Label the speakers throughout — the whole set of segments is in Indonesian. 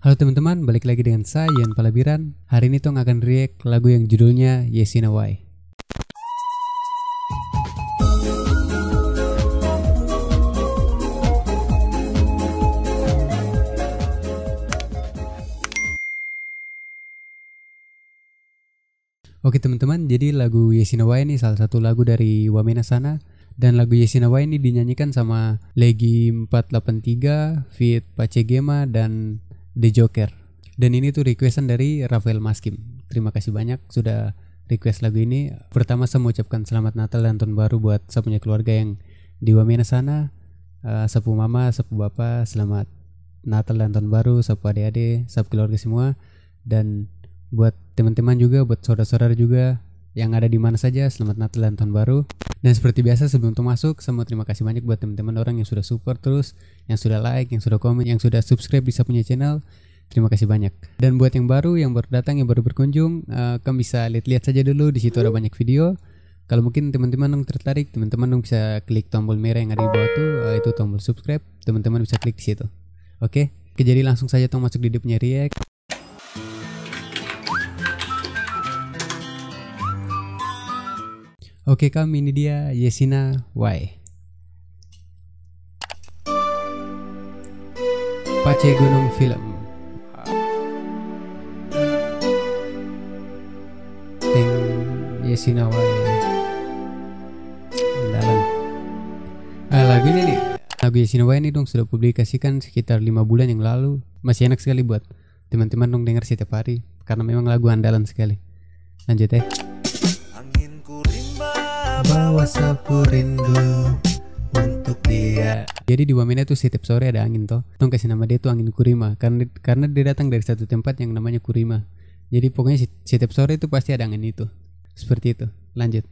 Speaker 1: Halo teman-teman, balik lagi dengan saya Ian Palabiran. Hari ini Tong akan react lagu yang judulnya Yes in a Way. Oke teman-teman, jadi lagu Yes in a Way ini salah satu lagu dari Wamena Sana. Dan lagu Yes in a Way ini dinyanyikan sama Legi 483, Fit Pacegema, dan The Joker. Dan ini tuh requestan dari Rafael Maskim. Terima kasih banyak sudah request lagu ini. Pertama saya mau ucapkan selamat Natal dan Tahun Baru buat saya punya keluarga yang di Wamena Sana. Sapu mama, sapu bapak, selamat Natal dan Tahun Baru, sapu adik-adik, sapu keluarga semua. Dan buat teman-teman juga, buat saudara-saudara juga yang ada di mana saja, selamat Natal dan Tahun Baru. Dan seperti biasa sebelum masuk, saya mau terima kasih banyak buat teman-teman orang yang sudah support terus, yang sudah like, yang sudah komen, yang sudah subscribe di saya punya channel. Terima kasih banyak. Dan buat yang baru datang, yang baru berkunjung, kamu bisa lihat-lihat saja dulu, di situ ada banyak video. Kalau mungkin teman-teman tertarik, teman-teman bisa klik tombol merah yang ada di bawah tuh, itu tombol subscribe. Teman-teman bisa klik di situ. Oke, jadi langsung saja tong masuk di dia punya react. Oke, kami ini dia Yes in a Way. Pace Gunung Film. Ting Yes in a Way. Dalam. Lagu ini nih, lagu Yes in a Way ini dong sudah publikasikan sekitar 5 bulan yang lalu. Masih enak sekali buat teman-teman dong dengar setiap hari karena memang lagu andalan sekali. Lanjut ya. Bawa sapu rindu untuk dia. Jadi di Wamena tuh setiap sore ada angin toh. Tong kasih nama dia tuh angin Kurima karena dia datang dari satu tempat yang namanya Kurima. Jadi pokoknya setiap sore itu pasti ada angin itu. Seperti itu. Lanjut.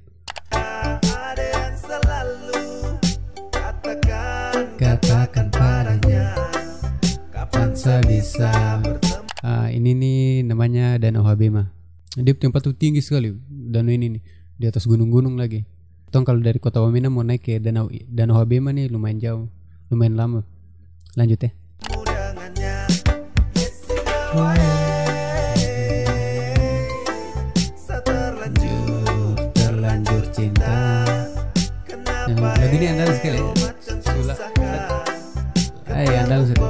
Speaker 1: Katakan padanya kapan saya bisa. Ini nih namanya Danau Habema. Dia tempat tuh tinggi sekali. Danau ini nih di atas gunung-gunung lagi. Tong kalau dari kota Wamena mau naik ke Danau Habema nih lumayan jauh, lumayan lama. Lanjut ya. Terlanjur cinta. Lagu ini andalan sekali. Andalan sekali.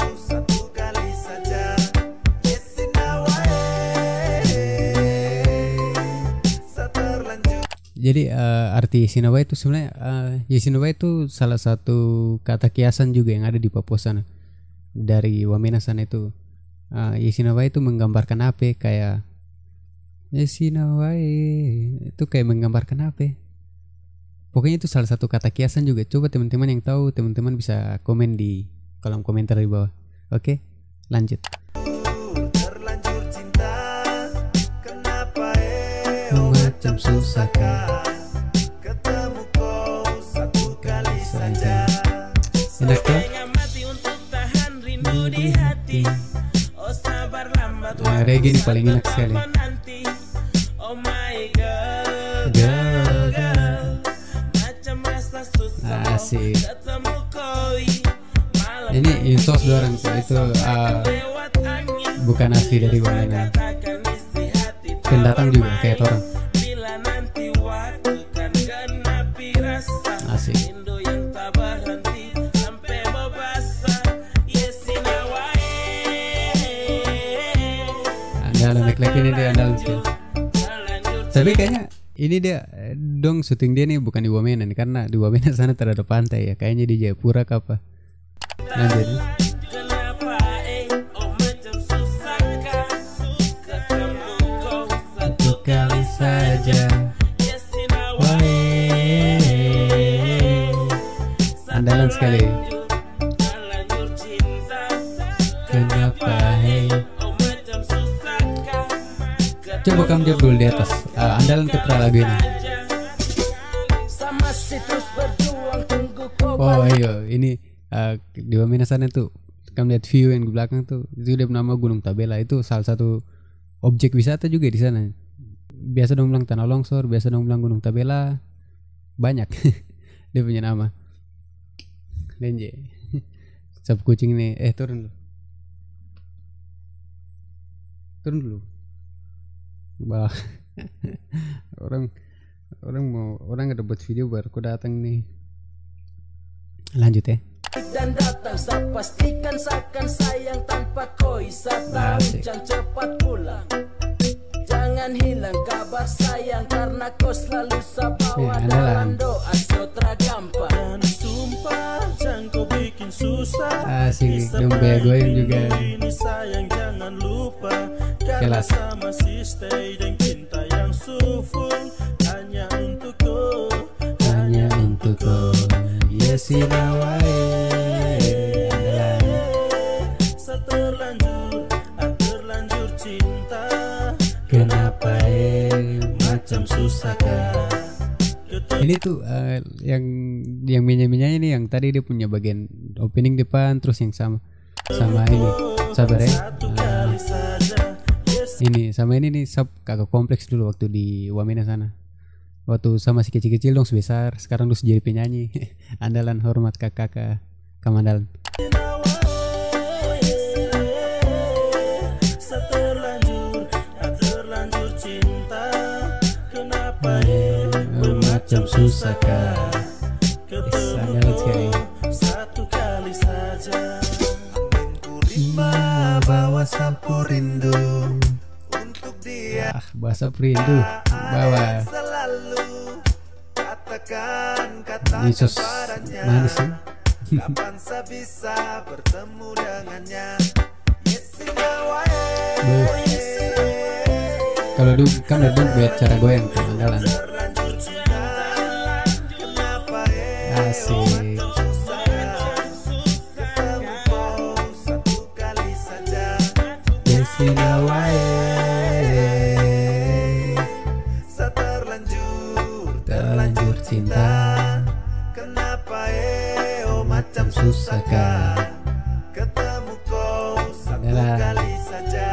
Speaker 1: Jadi arti Yes in a Way itu sebenarnya Yes in a Way itu salah satu kata kiasan juga yang ada di Papua sana. Dari Wamena sana itu Yes in a Way itu menggambarkan apa? Kayak Yes in a Way itu kayak menggambarkan apa? Pokoknya itu salah satu kata kiasan juga. Coba teman-teman yang tahu, teman-teman bisa komen di kolom komentar di bawah. Oke, lanjut. Macam susahkah ketemu kau satu kali saja. Enak tuh. Reggae ini paling enak sekali. Asik. Ini insos orang itu bukan asli dari Wamena. Pendatang juga kayak orang. Asik. Andalan laki-laki ini dia andalan sih. Tapi kayaknya ini dia dong syuting dia nih bukan di Wamena nih, karena di Wamena sana terhadap pantai ya. Kayaknya di Jayapura apa. Lanjut. Kali saja. Andalan sekali. Kenapa hey? Coba kamu jawab dulu di atas. Andalan ketra lagu ini. Oh iya, ini di Wamena sana tuh. Kamu lihat view yang di belakang tuh. Itu dia bernama Gunung Tabela. Itu salah satu objek wisata juga di sana. Biasa dong bilang tanah longsor, biasa dong bilang Gunung Tabela. Banyak dia punya nama. Lenje. Sapu kucing nih, turun lu. turun dulu. Bah. orang ada buat video baru aku datang nih. Lanjut ya.
Speaker 2: Dan datang saya pastikan seakan sayang tanpa koi. Saya hujan cepat pulang. Jangan hilang kabar sayang karena kau selalu saya bawa dalam doa sutra gampang. Dan sumpah jangan kau bikin susah.
Speaker 1: Asik dong goyang juga.
Speaker 2: Ini sayang jangan lupa karena sama si stay dan cinta yang suful hanya untukku.
Speaker 1: Hanya untukku. Yesinawai.
Speaker 2: Terlanjur cinta.
Speaker 1: Kenapa
Speaker 2: Macam susahkah?
Speaker 1: ini tuh yang minyak-minyaknya nih, yang tadi dia punya bagian opening depan, terus yang sama ini sabar ya. Ini sama ini nih kakak kompleks dulu waktu di Wamena sana. Waktu sama si kecil-kecil dong sebesar, sekarang terus jadi penyanyi. Andalan, hormat kakak Kamandalan.
Speaker 2: Terlanjur cinta. Kenapa
Speaker 1: macam susahkah? Sangat sekali.
Speaker 2: Satu kali saja.
Speaker 3: Bawa sapu rindu untuk dia.
Speaker 1: Bahasa perindu bawa.
Speaker 3: Selalu katakan kata
Speaker 1: Yesus
Speaker 3: kepadanya.
Speaker 1: manis sih.
Speaker 3: Kapan saya bisa bertemu dengannya?
Speaker 1: Kalau dulu kan ada buat cara goyang Kamandalan. Asik. Yesinawai. Terlanjur cinta.
Speaker 3: Kenapa oh macam
Speaker 1: susahkah?
Speaker 3: Ketemu kau satu
Speaker 1: Adalah.
Speaker 3: kali saja.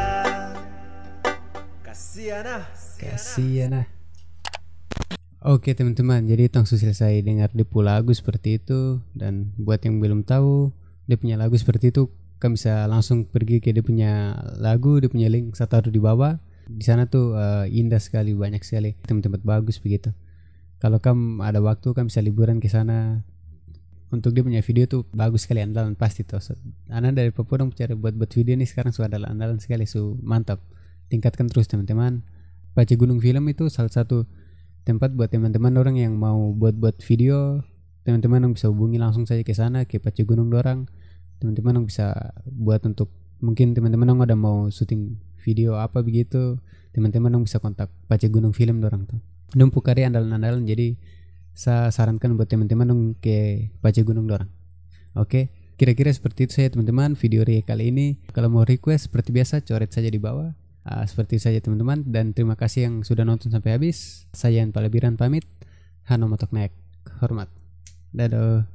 Speaker 1: Kasihan. Oke teman-teman, jadi langsung selesai dengar Depu lagu seperti itu. Dan buat yang belum tahu dia punya lagu seperti itu, kamu bisa langsung pergi ke dia punya lagu, dia punya link saya taruh di bawah. Di sana tuh indah sekali, banyak sekali tempat-tempat bagus begitu. Kalau kamu ada waktu kamu bisa liburan ke sana. Untuk dia punya video tuh bagus sekali, andalan pasti tuh. Anak dari Papua dong cari buat video nih sekarang sudah andalan sekali, mantap. Tingkatkan terus teman-teman. Pace Gunung Film itu salah satu tempat buat teman-teman orang yang mau buat video. Teman-teman yang bisa hubungi langsung saja ke sana, ke Pace Gunung dorang. Teman-teman yang bisa buat untuk, mungkin teman-teman yang ada mau syuting video apa begitu, teman-teman yang bisa kontak Pace Gunung Film dorang tuh. Numpuk karya andalan-andalan, jadi saya sarankan buat teman-teman yang ke Pace Gunung dorang. Oke, kira-kira seperti itu saja teman-teman video kali ini. Kalau mau request seperti biasa coret saja di bawah. Seperti itu saja teman-teman, dan terima kasih yang sudah nonton sampai habis. Saya Yan Palabiran pamit. Hano Motok Naik, hormat. Dadah.